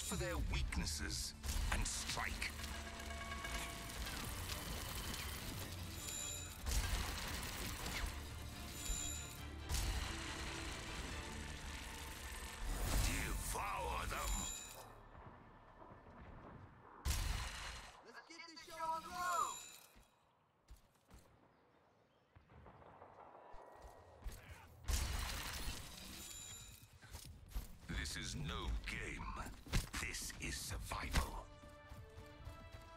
for their weaknesses and strike. Devour them! Let's get this show on the road! This is no game. This is survival.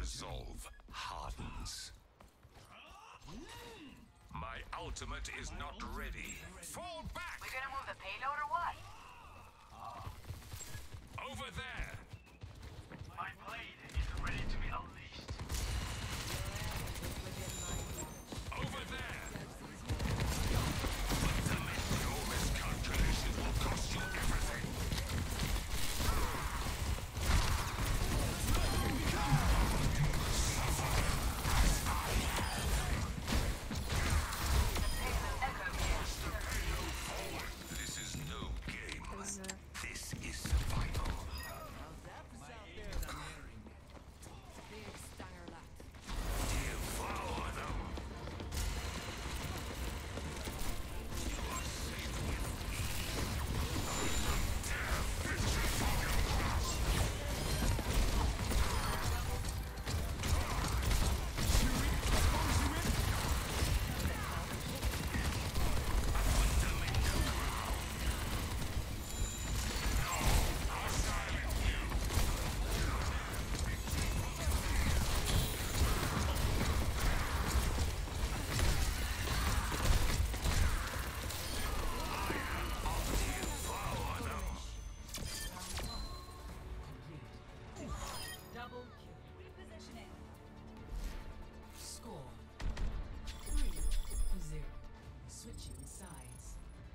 resolve hardens. My ultimate is not ready. Fall back! We gonna move the payload or what? Over there! My blade is ready to be unleashed. Over there! Your miscalculation will cost you everything. This is no game. This is survival. Devour them. You are safe with me. Dare venture from your grasp. Double kill. Repositioning. Score 3-0. Switching sides.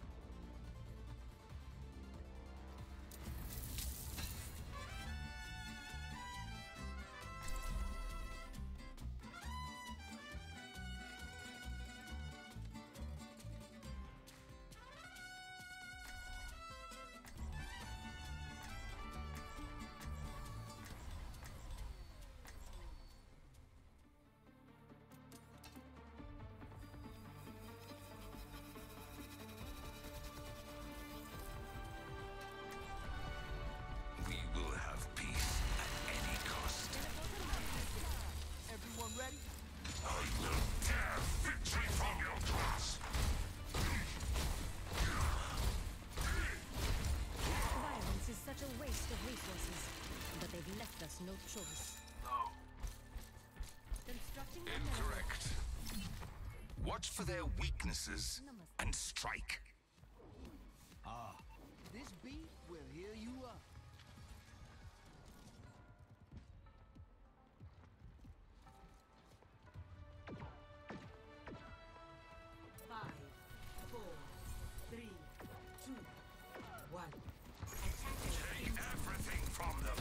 We will have peace at any cost. Everyone ready? I will tear victory from your grasp. Violence is such a waste of resources, but they've left us no choice. No. Constructing the Incorrect. Watch for their weaknesses and strike. This beat will heal you up. Five, 4, 3, 2, 1. Take everything from them.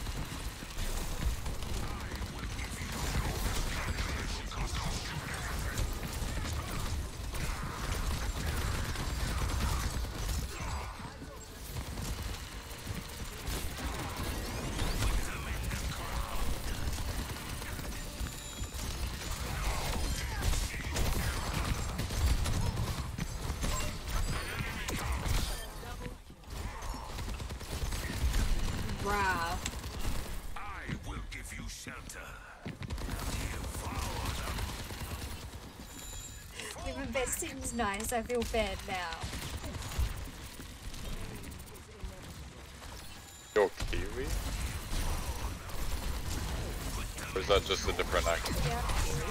Bruh. I will give you shelter. Devour them. Even that seems nice. I feel bad now. Yo, Kiwi? Or is that just a different act? Yeah.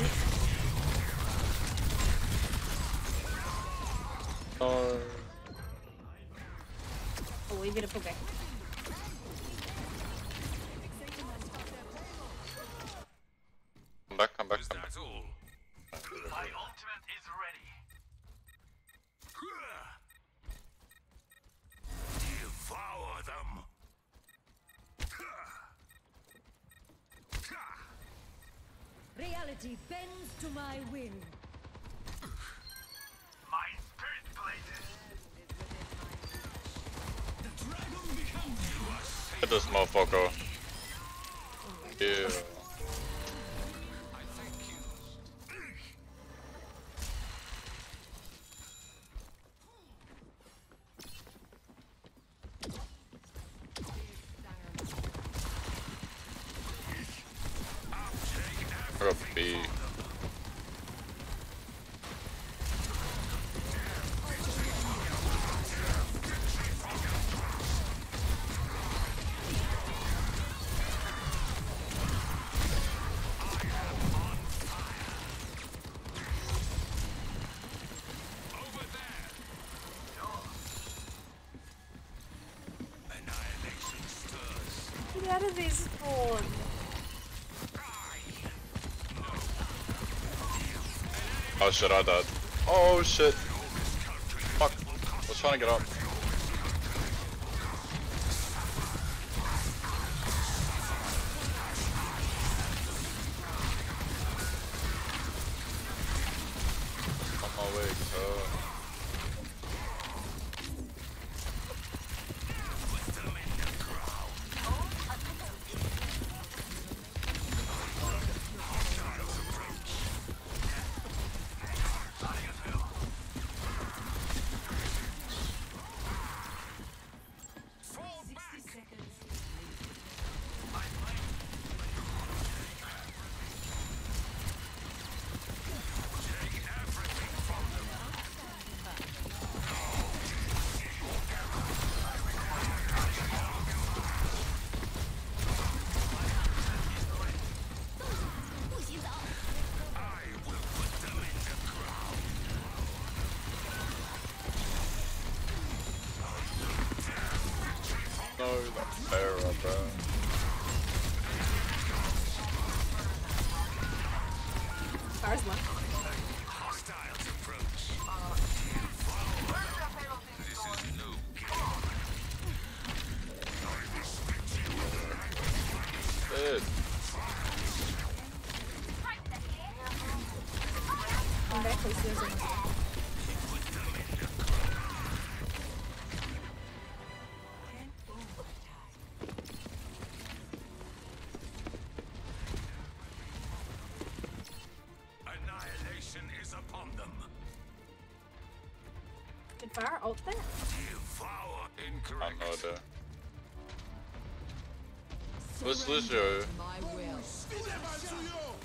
Oh, Oh, we better pull back. come back, Is come back. that all? My ultimate is ready. Devour them. reality bends to my will. My spirit blazes. Hit this motherfucker. Yeah. I thank you. We're up B. How did they spawn? Oh shit, I died. Oh shit. Fuck. I was trying to get up. On my way, No, that bear up, bro. Fire's left. Hostiles approach. This is no game. Dead. Come back, please. There's a Annihilation is upon them. Did Fire ult that? Devour. I Incorrect. have no idea. What's Lucio? My will. Never to you!